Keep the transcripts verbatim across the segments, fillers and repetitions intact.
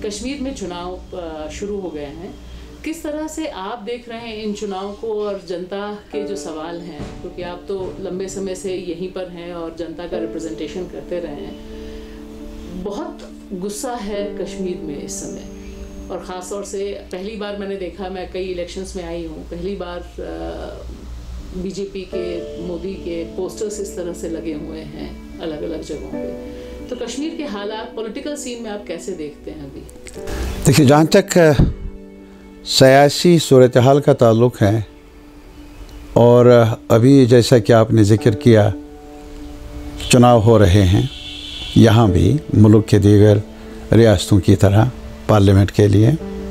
कश्मीर में चुनाव शुरू हो गए हैं, किस तरह से आप देख रहे हैं इन चुनाव को और जनता के जो सवाल हैं, क्योंकि आप तो लंबे समय से यहीं पर हैं और जनता का रिप्रेजेंटेशन करते रहे हैं। बहुत गुस्सा है कश्मीर में इस समय, और ख़ास तौर से पहली बार मैंने देखा, मैं कई इलेक्शंस में आई हूँ, पहली बार बीजेपी के, मोदी के पोस्टर्स इस तरह से लगे हुए हैं अलग अलग जगहों पे। तो कश्मीर के हालात पॉलिटिकल सीन में आप कैसे देखते हैं अभी? देखिए, जहाँ तक सियासी सूरत हाल का ताल्लुक़ है, और अभी जैसा कि आपने ज़िक्र किया चुनाव हो रहे हैं यहाँ भी मुल्क के दीगर रियासतों की तरह पार्लियामेंट के लिए,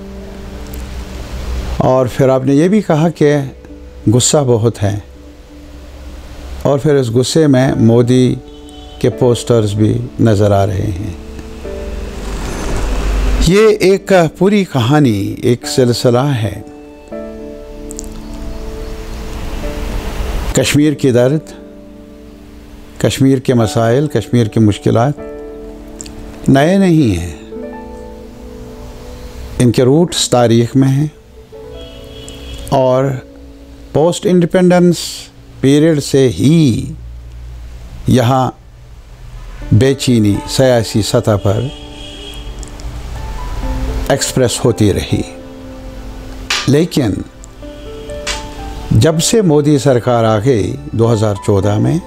और फिर आपने ये भी कहा कि गुस्सा बहुत है, और फिर इस गुस्से में मोदी के पोस्टर्स भी नज़र आ रहे हैं। ये एक पूरी कहानी, एक सिलसिला है। कश्मीर की दर्द, कश्मीर के मसाइल, कश्मीर की मुश्किलात नए नहीं हैं, इनके रूट्स तारीख़ में हैं, और पोस्ट इंडिपेंडेंस पीरियड से ही यहाँ बेचैनी सियासी सतह पर एक्सप्रेस होती रही। लेकिन जब से मोदी सरकार आ गई दो हज़ार चौदह में,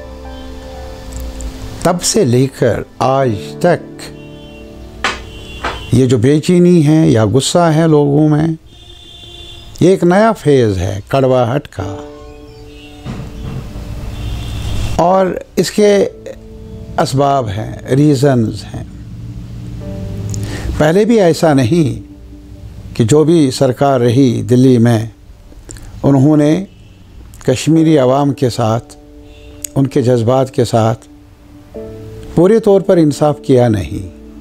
तब से लेकर आज तक ये जो बेचैनी है या गुस्सा है लोगों में, ये एक नया फेज़ है कड़वाहट का, और इसके असबाब हैं, रीज़न्स हैं। पहले भी ऐसा नहीं कि जो भी सरकार रही दिल्ली में, उन्होंने कश्मीरी आवाम के साथ, उनके जज्बात के साथ पूरे तौर पर इंसाफ किया नहीं।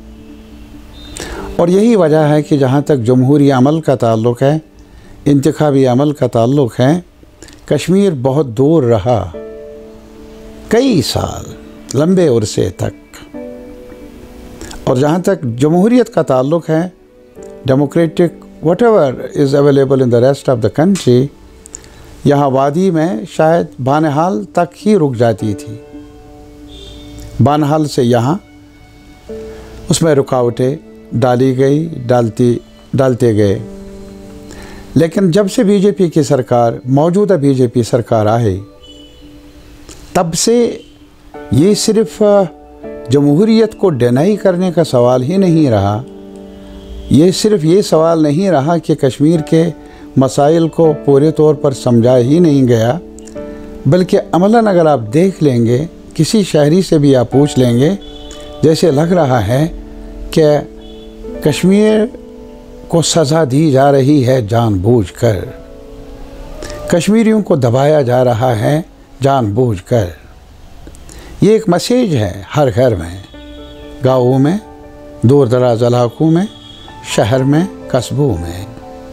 और यही वजह है कि जहाँ तक जमहूरी अमल का ताल्लुक़ है, इंतखाबी अमल का ताल्लुक़ है, कश्मीर बहुत दूर रहा कई साल, लंबे अरसे तक। और जहाँ तक जमहूरियत का ताल्लुक़ है, democratic whatever is available in the rest of the country, यहाँ वादी में शायद बानहाल तक ही रुक जाती थी। बानहाल से यहाँ उसमें रुकावटें डाली गई, डालती डालते गए। लेकिन जब से बीजेपी की सरकार, मौजूदा बीजेपी सरकार आई, तब से ये सिर्फ जमहूरियत को डिनाई करने का सवाल ही नहीं रहा, ये सिर्फ ये सवाल नहीं रहा कि कश्मीर के मसाइल को पूरे तौर पर समझा ही नहीं गया, बल्कि अमलन अगर आप देख लेंगे, किसी शहरी से भी आप पूछ लेंगे, जैसे लग रहा है कि कश्मीर को सज़ा दी जा रही है जानबूझकर, कश्मीरियों को दबाया जा रहा है जानबूझकर। ये एक मैसेज है हर घर में, गाँवों में, दूर दराज इलाकों में, शहर में, कस्बों में।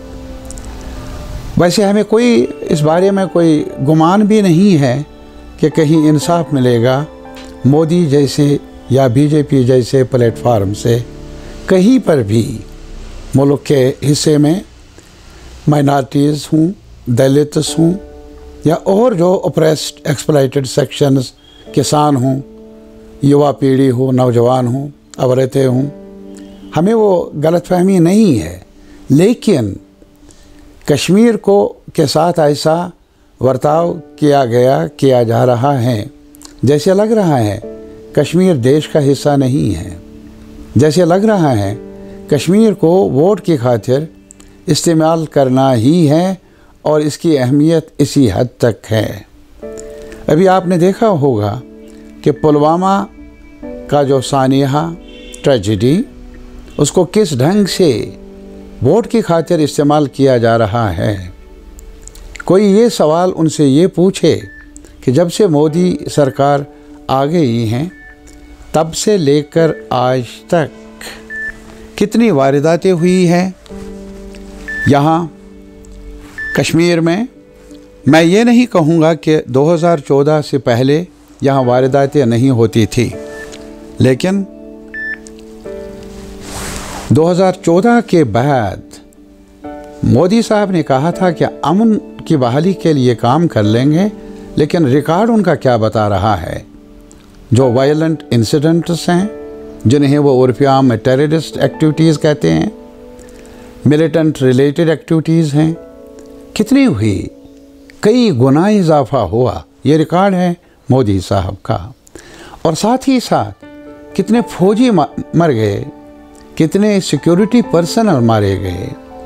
वैसे हमें कोई इस बारे में कोई गुमान भी नहीं है कि कहीं इंसाफ मिलेगा मोदी जैसे या बीजेपी जैसे प्लेटफार्म से। कहीं पर भी मुल्क के हिस्से में माइनॉरिटीज़ हूँ, दलित्स हूँ, या और जो ऑप्रेस्ड एक्सप्लॉइटेड सेक्शंस, किसान हों, युवा पीढ़ी हो, नौजवान हों, औरतें हों, हमें वो गलतफहमी नहीं है। लेकिन कश्मीर को के साथ ऐसा बर्ताव किया गया, किया जा रहा है, जैसे लग रहा है कश्मीर देश का हिस्सा नहीं है, जैसे लग रहा है कश्मीर को वोट की खातिर इस्तेमाल करना ही है, और इसकी अहमियत इसी हद तक है। अभी आपने देखा होगा कि पुलवामा का जो सानिया ट्रेजेडी, उसको किस ढंग से वोट की खातिर इस्तेमाल किया जा रहा है। कोई ये सवाल उनसे ये पूछे कि जब से मोदी सरकार आ गई हैं, तब से लेकर आज तक कितनी वारदातें हुई हैं यहाँ कश्मीर में। मैं ये नहीं कहूँगा कि दो हज़ार चौदह से पहले यहाँ वारदातें नहीं होती थी, लेकिन दो हज़ार चौदह के बाद मोदी साहब ने कहा था कि अमन की बहाली के लिए काम कर लेंगे, लेकिन रिकॉर्ड उनका क्या बता रहा है? जो वायलेंट इंसिडेंट्स हैं, जिन्हें वो उर्फ़ी आम में टेररिस्ट एक्टिविटीज़ कहते हैं, मिलिटेंट रिलेटेड एक्टिविटीज़ हैं, कितनी हुई? कई गुना इजाफा हुआ। ये रिकॉर्ड है मोदी साहब का। और साथ ही साथ कितने फौजी मर गए, कितने सिक्योरिटी पर्सनल मारे गए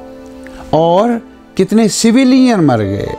और कितने सिविलियन मर गए।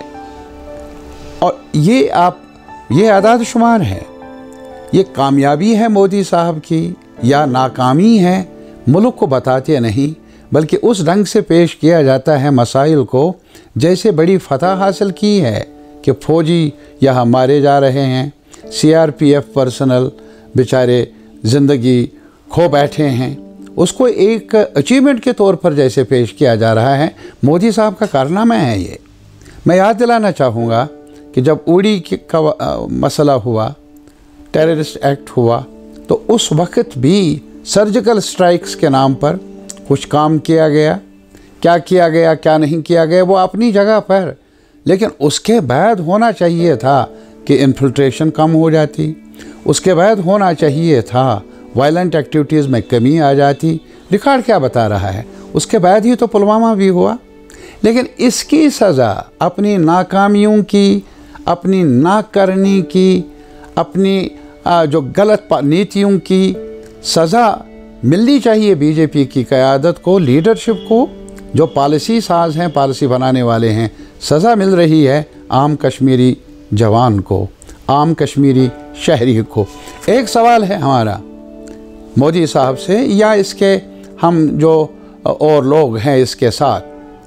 और ये आप ये आदाद शुमार है। ये कामयाबी है मोदी साहब की या नाकामी है, मुल्क को बताते नहीं, बल्कि उस ढंग से पेश किया जाता है मसाइल को जैसे बड़ी फतह हासिल की है कि फ़ौजी यहाँ मारे जा रहे हैं, C R P F personnel बेचारे ज़िंदगी खो बैठे हैं, उसको एक अचीवमेंट के तौर पर जैसे पेश किया जा रहा है। मोदी साहब का कारनामा है ये। मैं याद दिलाना चाहूँगा कि जब उड़ी का मसला हुआ, टेररिस्ट एक्ट हुआ, तो उस वक्त भी सर्जिकल स्ट्राइक्स के नाम पर कुछ काम किया गया। क्या किया गया, क्या नहीं किया गया, वो अपनी जगह पर, लेकिन उसके बाद होना चाहिए था कि इन्फिल्ट्रेशन कम हो जाती, उसके बाद होना चाहिए था वायलेंट एक्टिविटीज़ में कमी आ जाती। रिकॉर्ड क्या बता रहा है? उसके बाद ही तो पुलवामा भी हुआ। लेकिन इसकी सज़ा अपनी नाकामियों की, अपनी ना करने की, अपनी जो गलत नीतियों की सज़ा मिलनी चाहिए बीजेपी की क़यादत को, लीडरशिप को, जो पॉलिसी साज हैं, पॉलिसी बनाने वाले हैं। सज़ा मिल रही है आम कश्मीरी जवान को, आम कश्मीरी शहरी को। एक सवाल है हमारा मोदी साहब से या इसके हम जो और लोग हैं इसके साथ,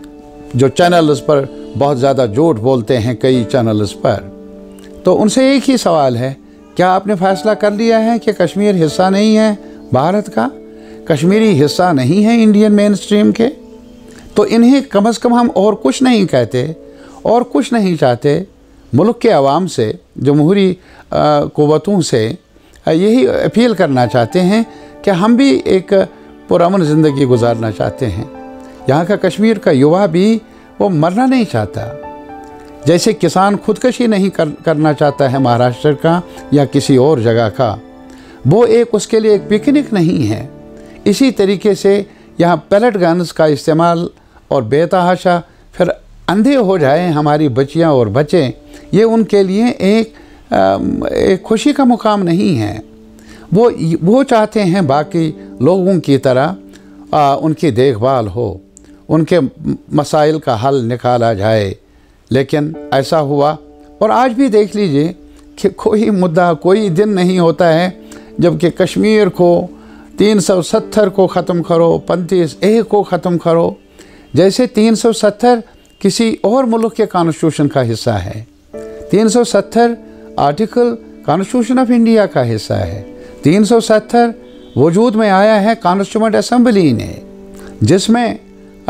जो चैनल्स पर बहुत ज़्यादा झूठ बोलते हैं, कई चैनल्स पर, तो उनसे एक ही सवाल है, क्या आपने फैसला कर लिया है कि कश्मीर हिस्सा नहीं है भारत का, कश्मीरी हिस्सा नहीं है इंडियन मेन स्ट्रीम के? तो इन्हें कम अज़ कम हम और कुछ नहीं कहते और कुछ नहीं चाहते। मुल्क के अवाम से, जमहूरी क़ुव्वतों से यही अपील करना चाहते हैं कि हम भी एक पुरअमन ज़िंदगी गुजारना चाहते हैं। यहाँ का कश्मीर का युवा भी वो मरना नहीं चाहता, जैसे किसान खुदकशी नहीं कर, करना चाहता है महाराष्ट्र का या किसी और जगह का, वो एक उसके लिए एक पिकनिक नहीं है। इसी तरीके से यहाँ पैलेट गन्स का इस्तेमाल और बेतहाशा, फिर अंधे हो जाएं हमारी बच्चियाँ और बच्चे, ये उनके लिए एक, एक खुशी का मुकाम नहीं है। वो वो चाहते हैं बाकी लोगों की तरह आ, उनकी देखभाल हो, उनके मसाइल का हल निकाला जाए। लेकिन ऐसा हुआ, और आज भी देख लीजिए कि कोई मुद्दा, कोई दिन नहीं होता है जबकि कश्मीर को तीन सौ सत्तर को ख़त्म करो, पैंतीस ए को ख़त्म करो, जैसे तीन सौ सत्तर किसी और मुल्क के कॉन्स्टिट्यूशन का हिस्सा है। तीन सौ सत्तर आर्टिकल कॉन्स्टिट्यूशन ऑफ इंडिया का हिस्सा है। तीन सौ सत्तर वजूद में आया है कॉन्स्टिट्यूएंट असेंबली ने, जिसमें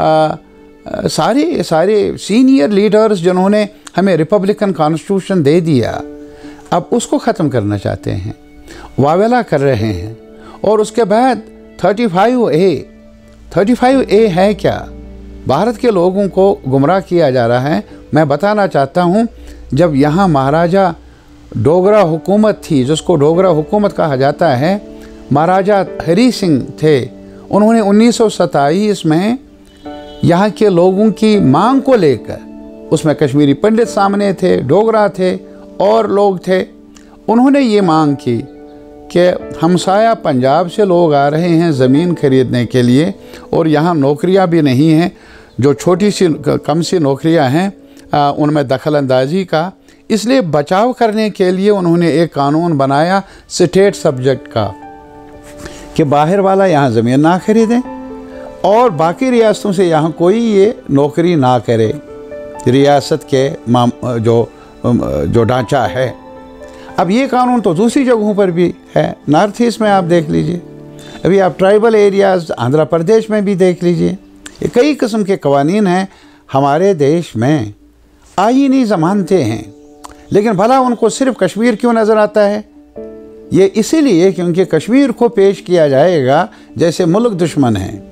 सारे सारे सीनियर लीडर्स जिन्होंने हमें रिपब्लिकन कॉन्स्टिट्यूशन दे दिया, अब उसको ख़त्म करना चाहते हैं, वावेला कर रहे हैं। और उसके बाद पैंतीस ए, पैंतीस ए है क्या? भारत के लोगों को गुमराह किया जा रहा है। मैं बताना चाहता हूँ, जब यहाँ महाराजा डोगरा हुकूमत थी, जिसको डोगरा हुकूमत कहा जाता है, महाराजा हरी सिंह थे, उन्होंने उन्नीस सौ सत्ताईस में यहाँ के लोगों की मांग को लेकर, उसमें कश्मीरी पंडित सामने थे, डोगरा थे और लोग थे, उन्होंने ये मांग की कि हमसाया पंजाब से लोग आ रहे हैं ज़मीन खरीदने के लिए और यहाँ नौकरियाँ भी नहीं हैं, जो छोटी सी कम सी नौकरियाँ हैं उनमें दखल अंदाजी का, इसलिए बचाव करने के लिए उन्होंने एक कानून बनाया स्टेट सब्जेक्ट का कि बाहर वाला यहाँ ज़मीन ना खरीदें और बाकी रियासतों से यहाँ कोई ये नौकरी ना करे। रियासत के जो जो ढांचा है, अब ये कानून तो दूसरी जगहों पर भी है, नॉर्थ ईस्ट में आप देख लीजिए, अभी आप ट्राइबल एरियाज़ आंध्र प्रदेश में भी देख लीजिए, ये कई किस्म के कवानीन हैं हमारे देश में, आईनी ज़मानते हैं। लेकिन भला उनको सिर्फ कश्मीर क्यों नज़र आता है? ये इसीलिए क्योंकि कश्मीर को पेश किया जाएगा जैसे मुल्क दुश्मन है,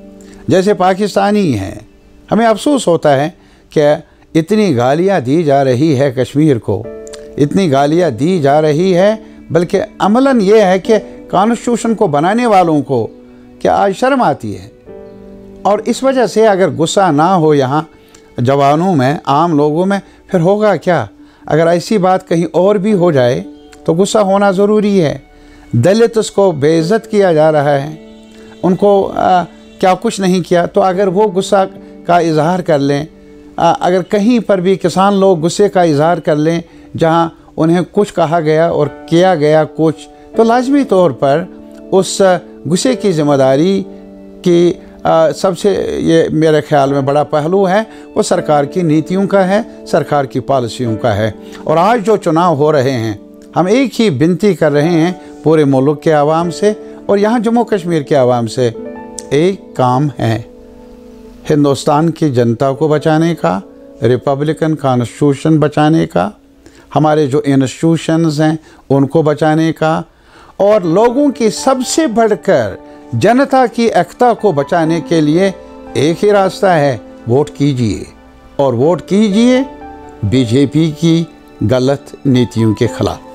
जैसे पाकिस्तानी हैं। हमें अफसोस होता है कि इतनी गालियाँ दी जा रही है कश्मीर को, इतनी गालियाँ दी जा रही है, बल्कि अमलन ये है कि कॉन्स्टिट्यूशन को बनाने वालों को क्या आज शर्म आती है। और इस वजह से अगर गुस्सा ना हो यहाँ जवानों में, आम लोगों में, फिर होगा क्या? अगर ऐसी बात कहीं और भी हो जाए तो गुस्सा होना ज़रूरी है। दलित को बेइज्जत किया जा रहा है, उनको आ, क्या कुछ नहीं किया, तो अगर वो गुस्सा का इजहार कर लें, आ, अगर कहीं पर भी किसान लोग गुस्से का इजहार कर लें जहाँ उन्हें कुछ कहा गया और किया गया कुछ, तो लाजमी तौर पर उस गुस्से की ज़िम्मेदारी की आ, सबसे ये मेरे ख्याल में बड़ा पहलू है वो सरकार की नीतियों का है, सरकार की पॉलिसियों का है। और आज जो चुनाव हो रहे हैं, हम एक ही विनती कर रहे हैं पूरे मुल्क के आवाम से और यहाँ जम्मू कश्मीर के आवाम से, एक काम है हिंदुस्तान की जनता को बचाने का, रिपब्लिकन कॉन्स्टिट्यूशन बचाने का, हमारे जो इंस्टीट्यूशंस हैं उनको बचाने का, और लोगों की सबसे बढ़कर जनता की एकता को बचाने के लिए एक ही रास्ता है, वोट कीजिए। और वोट कीजिए बीजेपी की गलत नीतियों के खिलाफ।